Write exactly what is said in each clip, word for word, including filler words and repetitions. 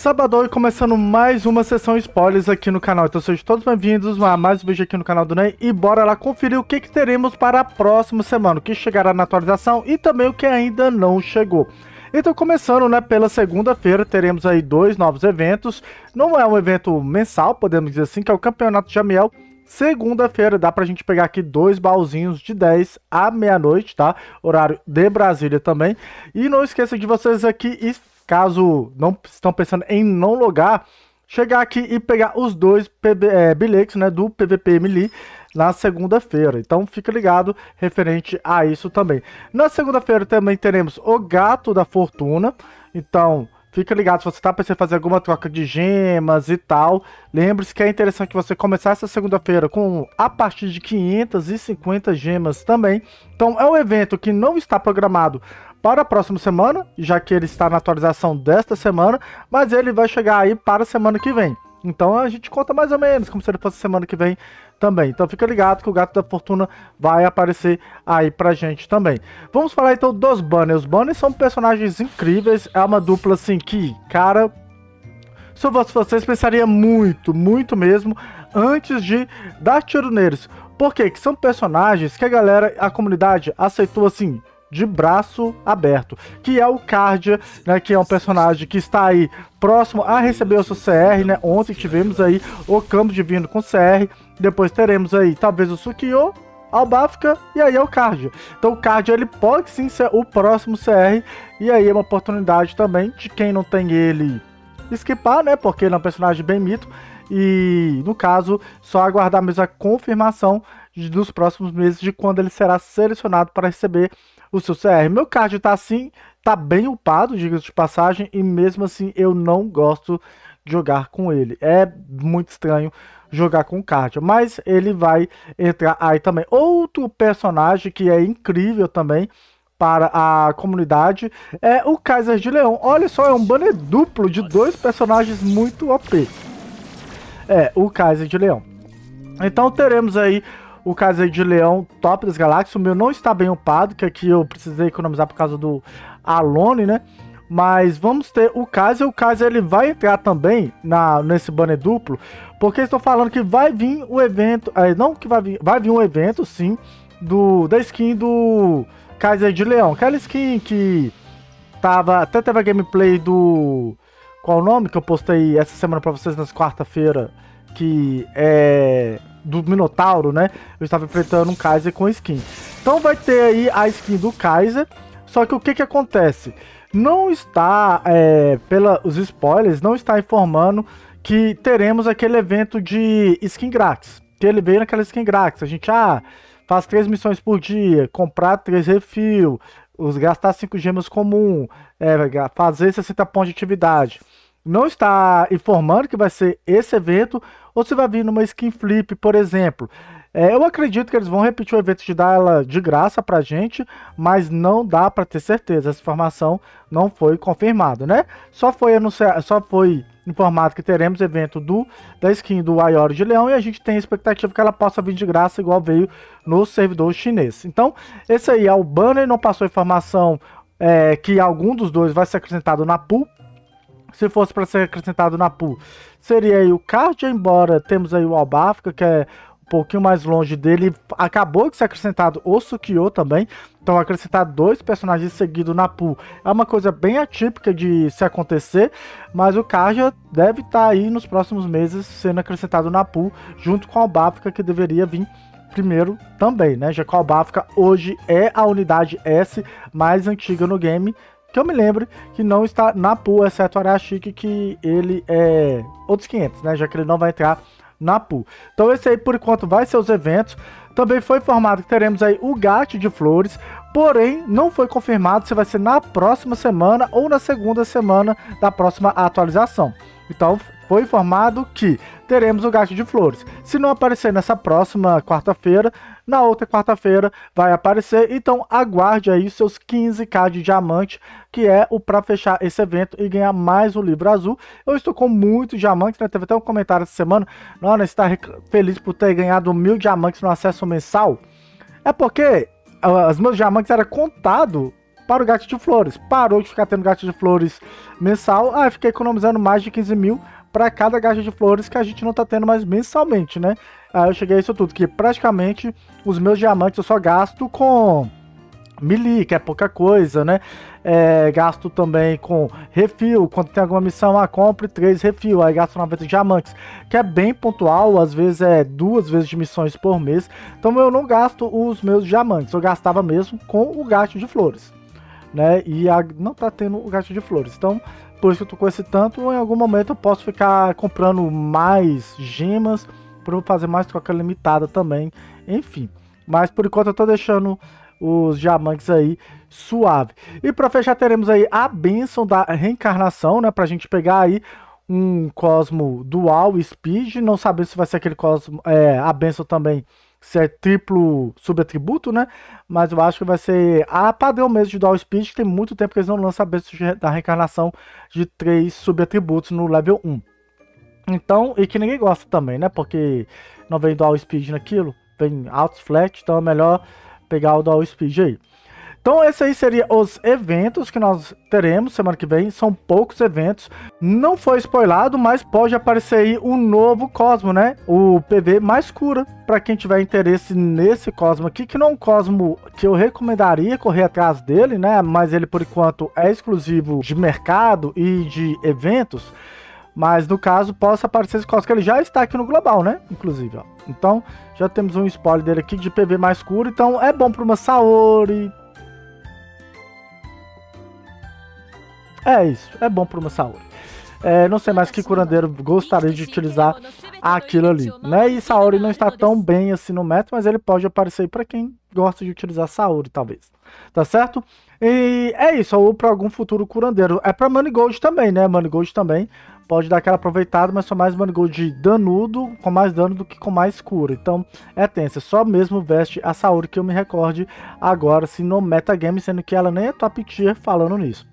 Sábado e começando mais uma sessão spoilers aqui no canal, então sejam todos bem-vindos a mais um vídeo aqui no canal do Ney e bora lá conferir o que, que teremos para a próxima semana, o que chegará na atualização e também o que ainda não chegou. Então começando, né, pela segunda-feira teremos aí dois novos eventos, não é um evento mensal, podemos dizer assim, que é o Campeonato de Amiel. Segunda-feira dá pra gente pegar aqui dois baúzinhos de dez à meia-noite, tá? Horário de Brasília também. E não esqueça de vocês aqui, e caso não estão pensando em não logar, chegar aqui e pegar os dois P B, é, bilhetes, né, do P V P Melee na segunda-feira. Então fica ligado referente a isso também. Na segunda-feira também teremos o Gato da Fortuna. Então fica ligado, se você está pensando em fazer alguma troca de gemas e tal, lembre-se que é interessante você começar essa segunda-feira com a partir de quinhentas e cinquenta gemas também. Então é um evento que não está programado para a próxima semana, já que ele está na atualização desta semana, mas ele vai chegar aí para a semana que vem. Então a gente conta mais ou menos como se ele fosse semana que vem também. Então fica ligado que o Gato da Fortuna vai aparecer aí pra gente também. Vamos falar então dos banners. Os banners são personagens incríveis. É uma dupla assim que, cara, se eu fosse vocês, pensaria muito, muito mesmo antes de dar tiro neles. Por quê? Que são personagens que a galera, a comunidade aceitou assim de braço aberto, que é o Cardia, né, que é um personagem que está aí próximo a receber o seu C R, né? Ontem tivemos aí o Campo Divino com C R, depois teremos aí talvez o Sukiyo, Albafka e aí é o Cardia. Então o Cardia ele pode sim ser o próximo C R, e aí é uma oportunidade também de quem não tem ele esquipar, né? Porque ele é um personagem bem mito, e no caso só aguardar mesmo a confirmação de, dos próximos meses de quando ele será selecionado para receber o seu C R. Meu card tá assim, tá bem upado, diga-se de passagem, e mesmo assim eu não gosto de jogar com ele. É muito estranho jogar com o card, mas ele vai entrar aí também. Outro personagem que é incrível também para a comunidade é o Kaiser de Leão. Olha só, é um banner duplo de dois personagens muito O P. É, o Kaiser de Leão. Então teremos aí o Kaiser de Leão top das galáxias. O meu não está bem upado, que aqui eu precisei economizar por causa do Alone, né? Mas vamos ter o Kaiser. O Kaiser ele vai entrar também na, nesse banner duplo, porque estou falando que vai vir o evento, é, não que vai vir, vai vir um evento sim, do, da skin do Kaiser de Leão. Aquela skin que tava, até teve a gameplay do, qual o nome que eu postei essa semana para vocês nas quarta-feira, que é do Minotauro, né? Eu estava enfrentando um Kaiser com skin. Então vai ter aí a skin do Kaiser. Só que o que que acontece? Não está, é, pelos spoilers, não está informando que teremos aquele evento de skin grátis. Que ele veio naquela skin grátis. A gente ah, faz três missões por dia, comprar três refil, os gastar cinco gemas comum, é, fazer sessenta pontos de atividade. Não está informando que vai ser esse evento ou se vai vir numa skin flip, por exemplo. É, eu acredito que eles vão repetir o evento de dar ela de graça pra gente, mas não dá para ter certeza. Essa informação não foi confirmada, né? Só foi anunciado, só foi informado que teremos evento do, da skin do Ayori de Leão, e a gente tem a expectativa que ela possa vir de graça, igual veio no servidor chinês. Então, esse aí é o banner. Não passou informação é, que algum dos dois vai ser acrescentado na pool. Se fosse para ser acrescentado na pool, seria aí o Cardia, embora temos aí o Albafka, que é um pouquinho mais longe dele. Acabou de ser acrescentado o Sukiyo também. Então acrescentar dois personagens seguidos na pool é uma coisa bem atípica de se acontecer, mas o Cardia deve estar aí nos próximos meses sendo acrescentado na pool, junto com o Albafka, que deveria vir primeiro também, né? Já que o Albafka hoje é a unidade S mais antiga no game, que eu me lembre que não está na pool, exceto o Arashiki, que ele é outros quinhentos, né? Já que ele não vai entrar na pool. Então esse aí, por enquanto, vai ser os eventos. Também foi informado que teremos aí o Gato de Flores, porém não foi confirmado se vai ser na próxima semana ou na segunda semana da próxima atualização. Então foi informado que teremos o Gato de Flores. Se não aparecer nessa próxima quarta-feira, na outra quarta-feira vai aparecer. Então aguarde aí seus quinze k de diamante, que é o para fechar esse evento e ganhar mais um livro azul. Eu estou com muitos diamantes, né? Teve até um comentário essa semana: não, né, está feliz por ter ganhado mil diamantes no acesso mensal. É porque os meus diamantes eram contados para o gato de flores. Parou de ficar tendo gato de flores mensal, aí fiquei economizando mais de quinze mil para cada gato de flores que a gente não tá tendo mais mensalmente, né? Aí eu cheguei a isso tudo, que praticamente os meus diamantes eu só gasto com melee, que é pouca coisa, né? É, gasto também com refil, quando tem alguma missão, ah, compre três refil, aí gasto noventa diamantes, que é bem pontual, às vezes é duas vezes de missões por mês, então eu não gasto os meus diamantes, eu gastava mesmo com o gasto de flores, né? E a, não tá tendo o gasto de flores, então por isso que eu tô com esse tanto, em algum momento eu posso ficar comprando mais gemas, para fazer mais troca limitada também, enfim, mas por enquanto eu tô deixando os diamantes aí suave. E para fechar teremos aí a bênção da reencarnação, né, pra gente pegar aí um Cosmo Dual Speed, não sabemos se vai ser aquele Cosmo, é, a bênção também, se é triplo subatributo, né, mas eu acho que vai ser a padrão mesmo de Dual Speed, que tem muito tempo que eles não lançam a bênção da reencarnação de três subatributos no level um. Então, e que ninguém gosta também, né, porque não vem Dual Speed naquilo, vem Auto Flat, então é melhor pegar o Dual Speed aí. Então esse aí seria os eventos que nós teremos semana que vem, são poucos eventos, não foi spoilado, mas pode aparecer aí um novo Cosmo, né, o P V mais cura, para quem tiver interesse nesse Cosmo aqui, que não é um Cosmo que eu recomendaria correr atrás dele, né, mas ele por enquanto é exclusivo de mercado e de eventos, mas no caso possa aparecer esse Cosmo, que ele já está aqui no global, né, inclusive, ó. Então já temos um spoiler dele aqui de P V mais cura, então é bom para uma Saori. É isso, é bom para uma Saori. É, não sei mais que curandeiro gostaria de utilizar aquilo ali, né? E Saori não está tão bem assim no meta, mas ele pode aparecer para quem gosta de utilizar Saori, talvez. Tá certo? E é isso, ou para algum futuro curandeiro. É para Manigold também, né? Manigold também pode dar aquela aproveitada, mas só mais Manigold de danudo, com mais dano do que com mais cura. Então é tensa, só mesmo veste a Saori que eu me recorde agora, assim, no metagame, sendo que ela nem é top tier falando nisso.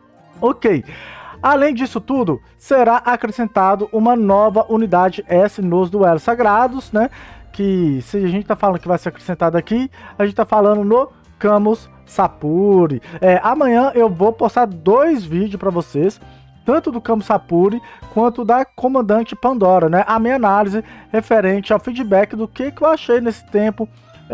Ok. Além disso tudo, será acrescentado uma nova unidade S nos duelos sagrados, né? Que se a gente tá falando que vai ser acrescentado aqui, a gente tá falando no Camus Sapuri. É, amanhã eu vou postar dois vídeos para vocês, tanto do Camus Sapuri quanto da Comandante Pandora, né? A minha análise referente ao feedback do que, que eu achei nesse tempo,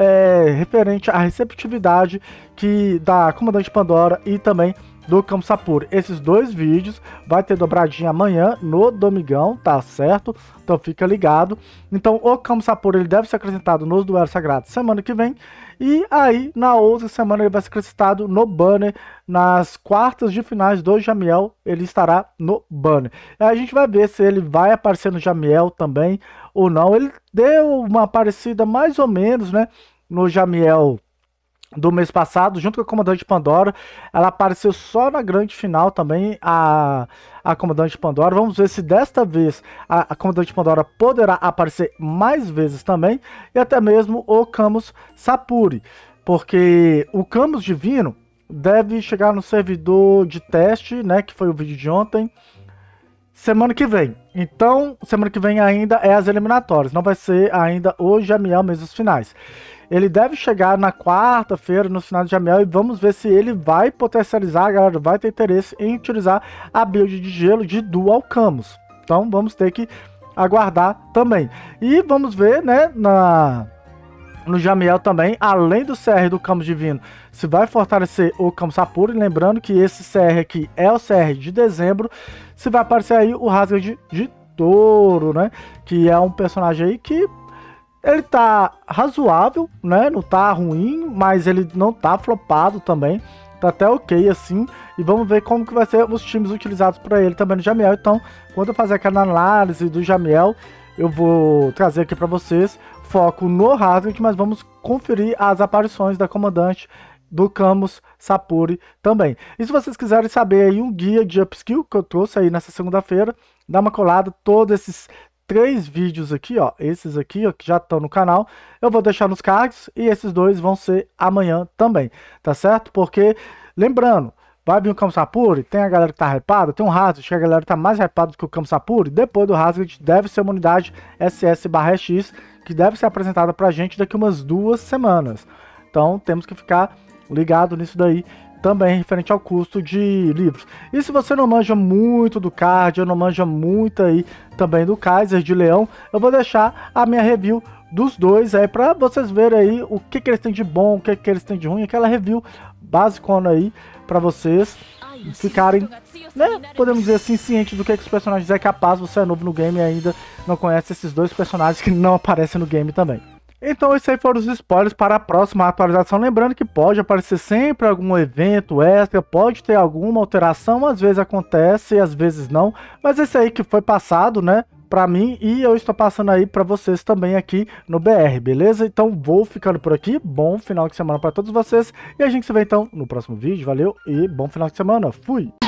é, referente à receptividade que da Comandante Pandora e também do Camus Sapuri. Esses dois vídeos vai ter dobradinha amanhã no Domingão, tá certo? Então fica ligado. Então o Camus Sapuri ele deve ser acrescentado nos duelos sagrados semana que vem. E aí na outra semana ele vai ser acrescentado no banner. Nas quartas de finais do Jamiel ele estará no banner. Aí a gente vai ver se ele vai aparecer no Jamiel também ou não. Ele deu uma aparecida mais ou menos, né, no Jamiel do mês passado, junto com a Comandante Pandora. Ela apareceu só na grande final também, a, a Comandante Pandora. Vamos ver se desta vez a, a Comandante Pandora poderá aparecer mais vezes também, e até mesmo o Camus Sapuri, porque o Camus Divino deve chegar no servidor de teste, né, que foi o vídeo de ontem, semana que vem. Então, semana que vem ainda é as eliminatórias, não vai ser ainda o Jamiel mesmo os finais. Ele deve chegar na quarta-feira, no final de Jamiel, e vamos ver se ele vai potencializar, a galera vai ter interesse em utilizar a build de gelo de Dual Camus. Então vamos ter que aguardar também. E vamos ver, né, na, no Jamiel também, além do C R do Camus Divino, se vai fortalecer o Camus Sapuri. Lembrando que esse C R aqui é o C R de dezembro. Se vai aparecer aí o Rasga de, de Touro, né, que é um personagem aí que ele tá razoável, né? Não tá ruim, mas ele não tá flopado também. Tá até ok assim. E vamos ver como que vai ser os times utilizados para ele também no Jamiel. Então, quando eu fazer aquela análise do Jamiel, eu vou trazer aqui para vocês foco no Hazard, mas vamos conferir as aparições da Comandante do Camus Sapuri também. E se vocês quiserem saber aí um guia de upskill que eu trouxe aí nessa segunda-feira, dá uma colada. Todos esses três vídeos aqui, ó, esses aqui, ó, que já estão no canal, eu vou deixar nos cards, e esses dois vão ser amanhã também, tá certo? Porque, lembrando, vai vir o Camus Sapuri, tem a galera que tá hypada, tem um Hazard, que a galera tá mais hypada do que o Camus Sapuri. Depois do Hazard deve ser uma unidade S S barra X, que deve ser apresentada pra gente daqui umas duas semanas. Então temos que ficar ligado nisso daí também referente ao custo de livros. E se você não manja muito do card, ou não manja muito aí também do Kaiser de Leão, eu vou deixar a minha review dos dois aí para vocês verem aí o que, que eles têm de bom, o que, que eles têm de ruim, aquela review basicona aí para vocês ficarem, né, podemos dizer assim, cientes do que, que os personagens é capaz. Você é novo no game e ainda não conhece esses dois personagens que não aparecem no game também. Então esses aí foram os spoilers para a próxima atualização. Lembrando que pode aparecer sempre algum evento extra, pode ter alguma alteração, às vezes acontece e às vezes não. Mas esse aí que foi passado, né, pra mim, e eu estou passando aí pra vocês também aqui no B R, beleza? Então vou ficando por aqui, bom final de semana pra todos vocês, e a gente se vê então no próximo vídeo, valeu e bom final de semana, fui!